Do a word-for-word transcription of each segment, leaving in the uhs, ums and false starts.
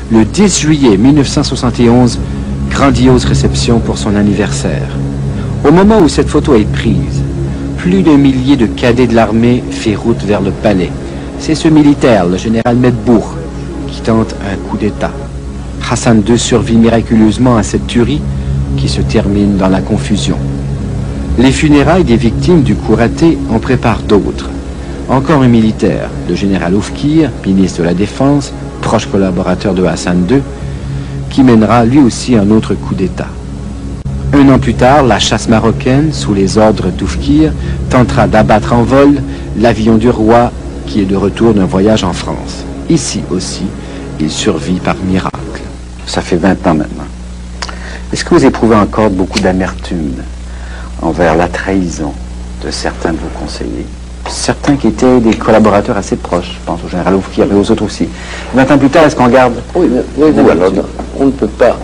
Le dix juillet mille neuf cent soixante et onze, grandiose réception pour son anniversaire. Au moment où cette photo est prise, plus d'un millier de cadets de l'armée fait route vers le palais. C'est ce militaire, le général Medbourg, qui tente un coup d'État. Hassan deux survit miraculeusement à cette tuerie qui se termine dans la confusion. Les funérailles des victimes du coup raté en préparent d'autres. Encore un militaire, le général Oufkir, ministre de la Défense, proche collaborateur de Hassan deux, qui mènera lui aussi un autre coup d'État. Un an plus tard, la chasse marocaine, sous les ordres d'Oufkir, tentera d'abattre en vol l'avion du roi qui est de retour d'un voyage en France. Ici aussi, il survit par miracle. Ça fait vingt ans maintenant. Est-ce que vous éprouvez encore beaucoup d'amertume envers la trahison de certains de vos conseillers? Certains qui étaient des collaborateurs assez proches, je pense au général Oufkir, mais aux autres aussi. vingt ans plus tard, est-ce qu'on garde? Oui, mais oui, vous, alors, on ne peut pas.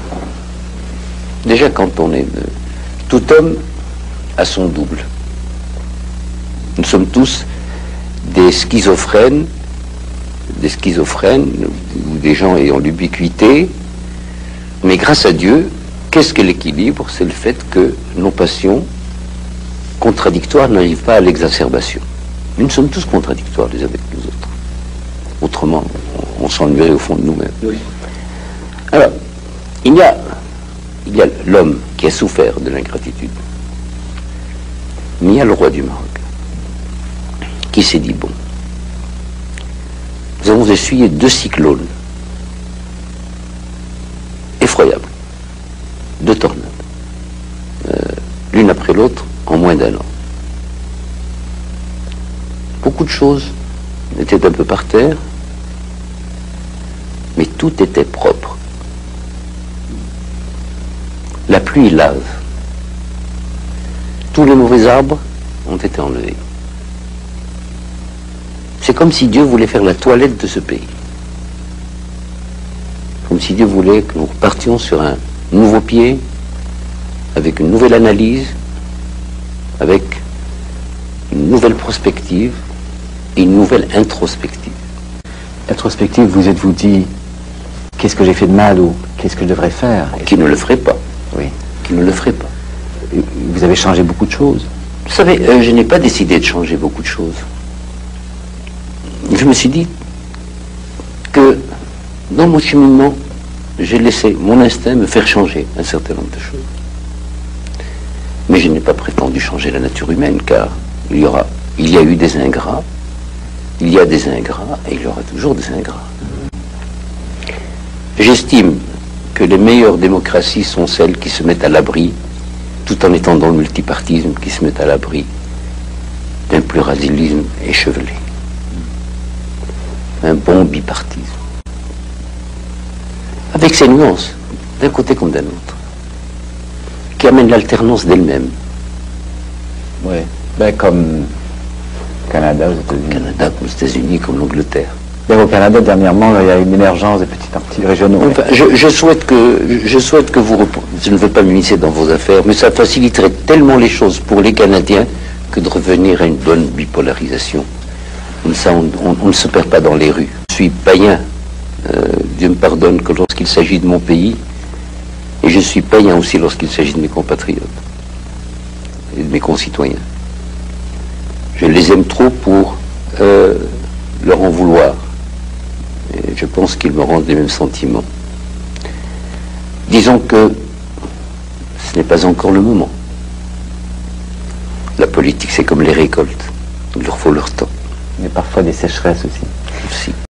Déjà, quand on est... Tout homme a son double. Nous sommes tous des schizophrènes, des schizophrènes, ou des gens ayant l'ubiquité, mais grâce à Dieu, qu'est-ce que l'équilibre? C'est le fait que nos passions contradictoires n'arrivent pas à l'exacerbation. Nous sommes tous contradictoires les uns avec les autres. Autrement, on, on s'ennuierait au fond de nous-mêmes. Oui. Alors, il y a, il y a l'homme qui a souffert de l'ingratitude, mais il y a le roi du Maroc qui s'est dit, bon, nous avons essuyé deux cyclones effroyables, deux tornades, euh, l'une après l'autre en moins d'un an. Beaucoup de choses étaient un peu par terre, mais tout était propre. La pluie lave. Tous les mauvais arbres ont été enlevés. C'est comme si Dieu voulait faire la toilette de ce pays. Comme si Dieu voulait que nous repartions sur un nouveau pied, avec une nouvelle analyse, avec une nouvelle prospective et une nouvelle introspective. Introspective, vous êtes-vous dit, qu'est-ce que j'ai fait de mal ou qu'est-ce que je devrais faire? Qui ne le ferait pas. Oui. Qui ne le ferait pas. Vous avez changé beaucoup de choses. Vous savez, euh, je n'ai pas décidé de changer beaucoup de choses. Je me suis dit que dans mon cheminement, j'ai laissé mon instinct me faire changer un certain nombre de choses. Mais je n'ai pas prétendu changer la nature humaine, car il y aura, il y a eu des ingrats, il y a des ingrats, et il y aura toujours des ingrats. J'estime que les meilleures démocraties sont celles qui se mettent à l'abri, tout en étant dans le multipartisme, qui se mettent à l'abri d'un pluralisme échevelé. Un bon bipartisme. Avec ses nuances, d'un côté comme d'un autre, qui amène l'alternance d'elle-même. Oui, ben comme Canada aux États-Unis. Canada comme aux États-Unis, comme l'Angleterre. Au Canada, dernièrement, il y a une émergence des petits partis régionaux. Enfin, je, je souhaite que, je souhaite que vous... Je ne veux pas m'immiscer dans vos affaires, mais ça faciliterait tellement les choses pour les Canadiens que de revenir à une bonne bipolarisation. Comme ça, on, on, on ne se perd pas dans les rues. Je suis païen, euh, Dieu me pardonne que lorsqu'il s'agit de mon pays, et je suis païen aussi lorsqu'il s'agit de mes compatriotes et de mes concitoyens. Je les aime trop pour euh, leur en vouloir. Et je pense qu'ils me rendent les mêmes sentiments. Disons que ce n'est pas encore le moment. La politique, c'est comme les récoltes. Il leur faut leur temps. Mais parfois des sécheresses aussi. Aussi.